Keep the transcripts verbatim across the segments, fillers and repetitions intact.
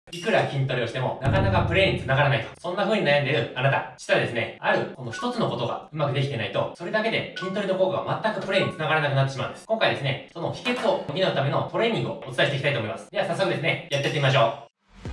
いくら筋トレをしても、なかなかプレーに繋がらないと。そんな風に悩んでいるあなた。実はですね、ある、この一つのことがうまくできていないと、それだけで筋トレの効果が全くプレーに繋がらなくなってしまうんです。今回ですね、その秘訣を補うためのトレーニングをお伝えしていきたいと思います。では早速ですね、やっていってみましょう。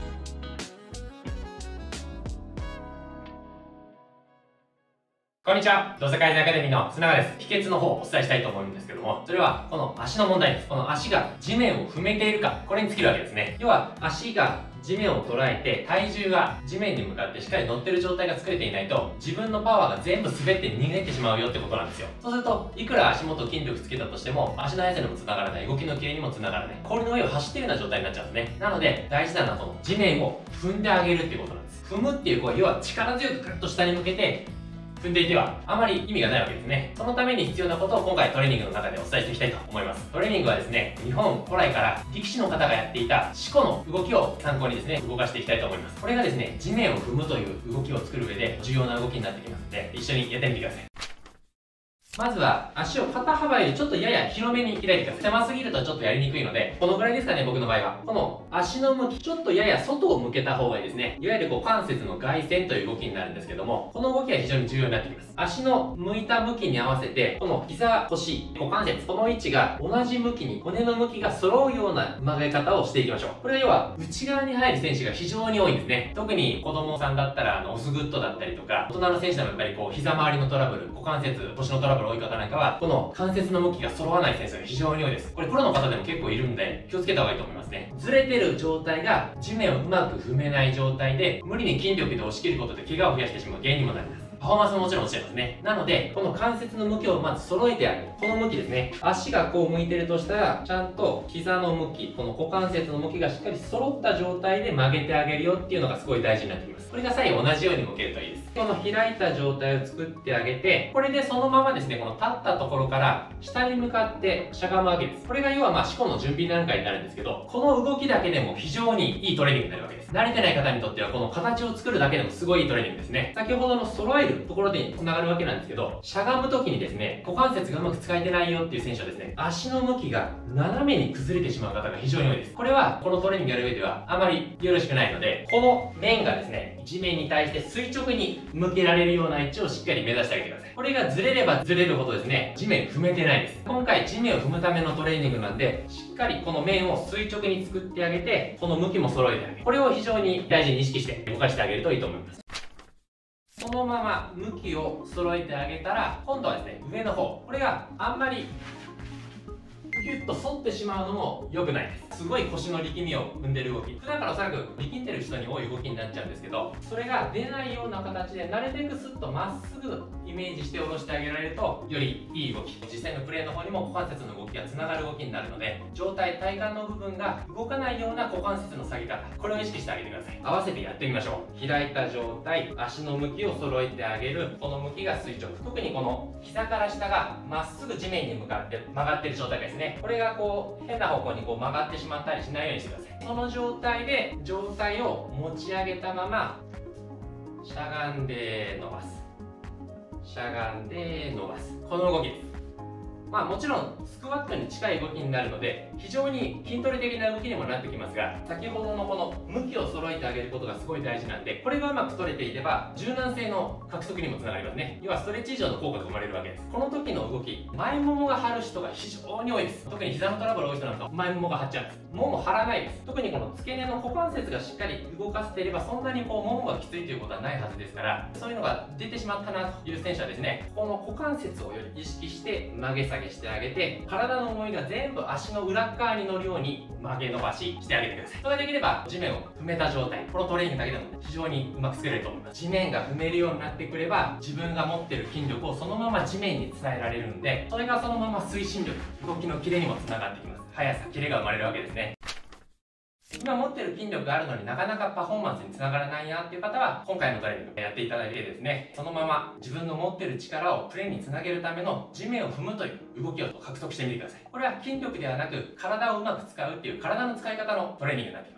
こんにちは。動作改善アカデミーの砂川です。秘訣の方をお伝えしたいと思うんですけども、それはこの足の問題です。この足が地面を踏めているか、これに尽きるわけですね。要は足が地面を捉えて、体重が地面に向かってしっかり乗ってる状態が作れていないと、自分のパワーが全部滑って逃げてしまうよってことなんですよ。そうすると、いくら足元筋力つけたとしても、足の速さにも繋がらない、動きのキレにも繋がらない、氷の上を走ってるような状態になっちゃうんですね。なので、大事なのはこの地面を踏んであげるっていうことなんです。踏むっていう行為、要は力強くグッと下に向けて、踏んでいてはあまり意味がないわけですね。そのために必要なことを今回トレーニングの中でお伝えしていきたいと思います。トレーニングはですね、日本古来から力士の方がやっていた四股の動きを参考にですね、動かしていきたいと思います。これがですね、地面を踏むという動きを作る上で重要な動きになってきますので、一緒にやってみてください。まずは足を肩幅よりちょっとやや広めに開いてください。狭すぎるとちょっとやりにくいので、このぐらいですかね、僕の場合は。この足の向き、ちょっとやや外を向けた方がいいですね。いわゆる股関節の外旋という動きになるんですけども、この動きは非常に重要になってきます。足の向いた向きに合わせて、この膝、腰、股関節、この位置が同じ向きに、骨の向きが揃うような曲げ方をしていきましょう。これは要は内側に入る選手が非常に多いんですね。特に子供さんだったら、あの、オスグッドだったりとか、大人の選手でもやっぱりこう、膝周りのトラブル、股関節、腰のトラブル多い方なんかは、この関節の向きが揃わない選手が非常に多いです。これプロの方でも結構いるんで、気をつけた方がいいと思いますね。ずれてる状態が地面をうまく踏めない状態で、無理に筋力で押し切ることで怪我を増やしてしまう原因にもなります。パフォーマンスももちろん落ちちゃいますね。なので、この関節の向きをまず揃えてあげる。この向きですね。足がこう向いてるとしたら、ちゃんと膝の向き、この股関節の向きがしっかり揃った状態で曲げてあげるよっていうのがすごい大事になってきます。これが左右同じように向けるといいです。この開いた状態を作ってあげて、これでそのままですね、この立ったところから下に向かってしゃがむわけです。これが要はまあ四股の準備段階になるんですけど、この動きだけでも非常にいいトレーニングになるわけです。慣れてない方にとってはこの形を作るだけでもすごいいいトレーニングですね。先ほどの揃えるところで繋がるわけなんですけど、しゃがむ時にですね、股関節がうまく使えてないよっていう選手はですね、足の向きが斜めに崩れてしまう方が非常に多いです。これはこのトレーニングやる上ではあまりよろしくないので、この面がですね、地面に対して垂直に向けられるような位置をしっかり目指してあげてください。これがずれればずれるほどですね、地面踏めてないです。今回地面を踏むためのトレーニングなんで、しっかりこの面を垂直に作ってあげて、この向きも揃えてあげる。これを非常に大事に意識して動かしてあげるといいと思います。そのまま向きを揃えてあげたら、今度はですね、上の方。これがあんまりギュッと反ってしまうのも良くないです。すごい腰の力みを踏んでる動き。普段からおそらく力んでる人に多い動きになっちゃうんですけど、それが出ないような形で、なるべくスッとまっすぐイメージして下ろしてあげられると、よりいい動き。実際のプレーの方にも股関節の動きがつながる動きになるので、上体、体幹の部分が動かないような股関節の下げ方。これを意識してあげてください。合わせてやってみましょう。開いた状態、足の向きを揃えてあげる。この向きが垂直。特にこの膝から下がまっすぐ地面に向かって曲がってる状態ですね。これがこう変な方向にこう曲がってしまったりしないようにしてください。その状態で上体を持ち上げたまましゃがんで伸ばす、しゃがんで伸ばす、この動きです。まあもちろんスクワットに近い動きになるので非常に筋トレ的な動きにもなってきますが、先ほどのこの向きを揃えてあげることがすごい大事なんで、これがうまく取れていれば柔軟性の獲得にもつながりますね。要はストレッチ以上の効果が生まれるわけです。この時の動き、前ももが張る人が非常に多いです。特に膝のトラブル多い人なんか前ももが張っちゃうんです。もも張らないです。特にこの付け根の股関節がしっかり動かせていればそんなにこうももがきついということはないはずですから、そういうのが出てしまったなという選手はですね、この股関節をより意識して曲げ下げしてあげて、体の重みが全部足の裏側に乗るように曲げ伸ばししてあげてください。それができれば地面を踏めた状態、このトレーニングだけでも非常にうまく作れると思います。地面が踏めるようになってくれば自分が持ってる筋力をそのまま地面に伝えられるんで、それがそのまま推進力、動きのキレにもつながってきます。速さ、キレが生まれるわけですね。今持ってる筋力があるのになかなかパフォーマンスにつながらないなっていう方は、今回のトレーニングやっていただいてですね、そのまま自分の持ってる力をプレーにつなげるための地面を踏むという動きを獲得してみてください。これは筋力ではなく体をうまく使うっていう体の使い方のトレーニングになっています。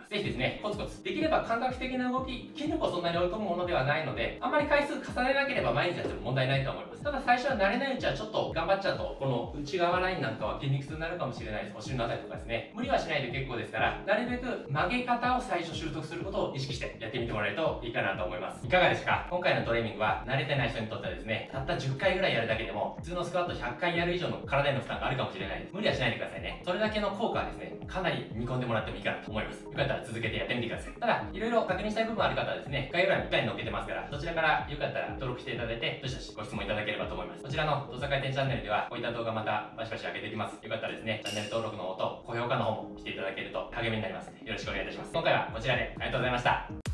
ぜひですね、コツコツ。できれば感覚的な動き、筋力をそんなに追い込むものではないので、あんまり回数重ねなければ毎日やっても問題ないと思います。ただ最初は慣れないうちはちょっと頑張っちゃうと、この内側ラインなんかは筋肉痛になるかもしれないです。お尻のあたりとかですね。無理はしないで結構ですから、なるべく曲げ方を最初習得することを意識してやってみてもらえるといいかなと思います。いかがですか？今回のトレーニングは慣れてない人にとってはですね、たったじゅっかいぐらいやるだけでも、普通のスクワットひゃっかいやる以上の体への負担があるかもしれないです。無理はしないでくださいね。それだけの効果はですね、かなり見込んでもらってもいいかなと思います。よかったら続けてやってみてください。ただ、いろいろ確認したい部分ある方はですね、概要欄に下に載っけてますから、どちらからよかったら登録していただいて、どしどしご質問いただければと思います。こちらの動作回転チャンネルでは、こういった動画またバシバシ上げていきます。よかったらですね、チャンネル登録の方と高評価の方もしていただけると励みになりますので、よろしくお願いいたします。今回はこちらでありがとうございました。